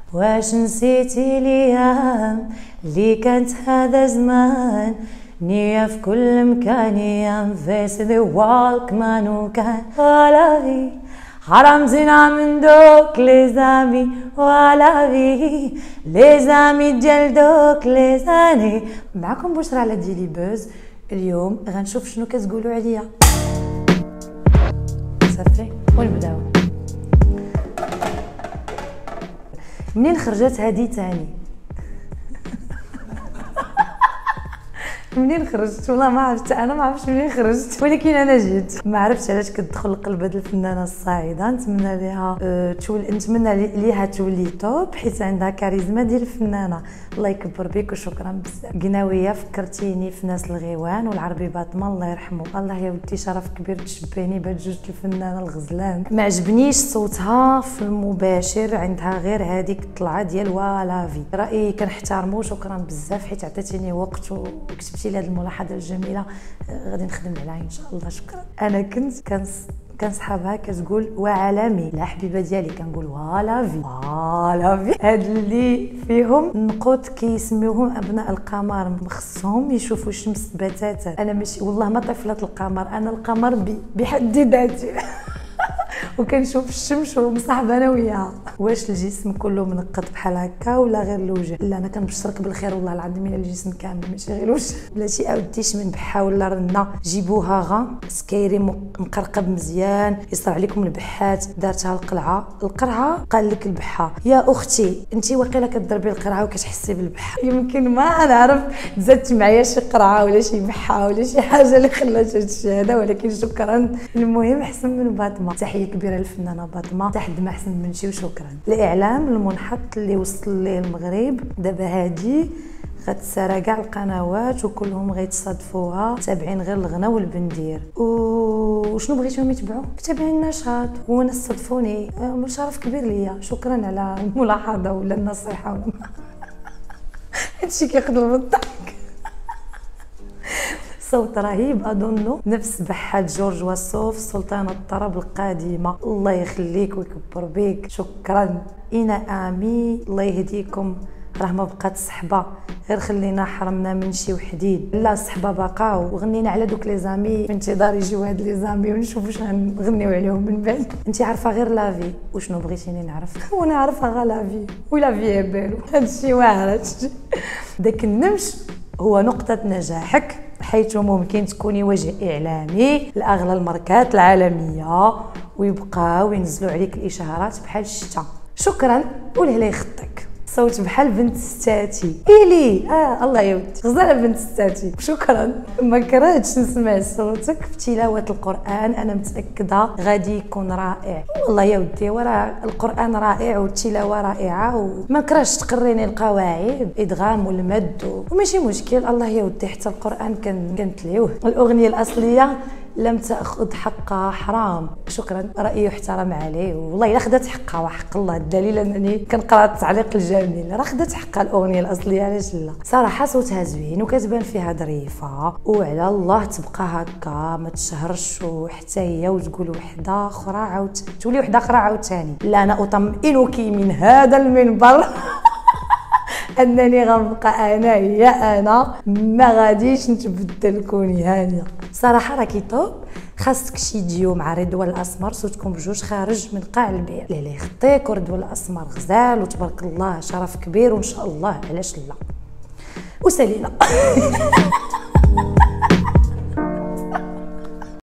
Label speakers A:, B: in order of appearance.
A: واش نسيتي الايام اللي كانت هذا زمان، نية في كل مكان يا فيس ذا والكمان وكان ولا في حرام زينا من دوك لي زامي ولا في لي زامي ديال دوك لي زاني. معكم بشرى على ديلي بوز. اليوم غنشوف شنو كتقولوا عليا. صافي ونبداو. منين خرجت هادي تاني؟ منين خرجت؟ والله ما عرفت، انا ما عرفتش منين خرجت، ولكن انا جيت. ما عرفتش علاش كتدخل لقلب هاد الفنانه الصاعده. نتمنى ليها نتمنى ليها تولي توب، حيت عندها كاريزما ديال الفنانه. الله يكبر بك وشكرا بزاف. قناويه فكرتيني في ناس الغيوان والعربي باطمه الله يرحمه. الله يا ودي شرف كبير تشبهني بهاد جوج الفنانه الغزلان. ما عجبنيش صوتها في المباشر، عندها غير هذيك الطلعه ديال والافي. رايي كنحترمو وشكرا بزاف حيت عطيتيني وقت وكتبتي لي هذه الملاحظه الجميله. غادي نخدم عليها ان شاء الله. شكرا. انا كنت كنصحابها كتقول وعالمي، لا حبيبه ديالي كنقول والافي. هاد اللي فيهم نقوط كيسميوهم ابناء القمر، مخصهم يشوفوا الشمس بتاتا. انا ماشي والله ما طفله القمر، انا القمر بحد ذاته. وكنشوف الشمس ومصاحبه انا وياها. واش الجسم كله منقط بحال هكا ولا غير الوجه؟ لا انا كنبشرك بالخير والله العظيم، الا الجسم كامل ماشي غير الوجه. بلاتي اوديش من بحه ولا رنه، جيبوها غا سكيري مقرقب مزيان، يصرع عليكم البحات. دارتها القرعه قال لك البحه يا اختي انت واقيلا كتضربي القرعه وكتحسي بالبحه. يمكن ما نعرف زدت معايا شي قرعه ولا شي بحه ولا شي حاجه اللي خلات هاد الشيء هذا، ولكن شكرا. المهم احسن من باطمه. تحيه كبيره للفنانه باطمه، تحد ما احسن من شي وشكرا. الاعلام المنحط اللي وصل ليه المغرب دابا هادي غتسارى كاع القنوات وكلهم غيتصادفوها تابعين غير الغنى والبندير. وشنو بغيتوهم يتبعوا؟ تابعين النشاط وانا صدفوني. شرف كبير ليا، شكرا على الملاحظه ولا النصيحه ولا هادشي كيخدم بالضحك. صوت رهيب اظن نفس بحات جورج وسوف سلطان الطرب القادمه. الله يخليك ويكبر بيك. شكرا. انا امي الله يهديكم. راه ما بقات صحبه، غير خلينا حرمنا من شي وحدين. لا الصحبه بقاو، وغنينا على دوك لي زامي في انتظار يجيو هاد لي زامي ونشوف واش غنغنيو عليهم من بعد. انت عارفه غير لافي، وشنو بغيتيني نعرف؟ وانا عارفه غير لافي ولا في بالو. هادشي واعر. داك النمش هو نقطه نجاحك، حيث ممكن تكوني وجه اعلامي لاغلى الماركات العالميه ويبقاو ينزلوا عليك الاشهارات بحال الشتا. شكرا ولهلا يخطك. صوت بحال بنت ستاتي إلي. الله يودي غزاله بنت ستاتي. شكرا. ما كرهتش نسمع صوتك في تلاوه القران، انا متاكده غادي يكون رائع. والله يا ودي وراه القران رائع والتلاوه رائعه، وما كرهتش تقريني القواعد ادغام والمد وماشي مشكل. الله يا ودي حتى القران كنتليوه. الاغنيه الاصليه لم تأخذ حقها حرام. شكرا. رأيي يحترم عليه، والله الا خدات حقها وحق الله. الدليل انني كنقرا التعليق الجميل، راه خدات حقها الاغنيه الاصليه. علاش لا؟ صراحه صوتها زوين وكتبان فيها ظريفه، وعلى الله تبقى هكا ما تشهرش وحتى هي وتقول وحده اخرى عاود تولي وحده اخرى عاوتاني. لا انا اطمئنك من هذا المنبر انني غنبقى انا هي انا، ما غاديش نتبدل. كوني هانيه. صراحه راكي توب. خاصك شي ديو مع رضوان الاسمر، صوتكم بجوج خارج من قاع البير. لا يخطيك. ورضوان الاسمر غزال وتبارك الله شرف كبير، وان شاء الله علاش لا. وسالينا.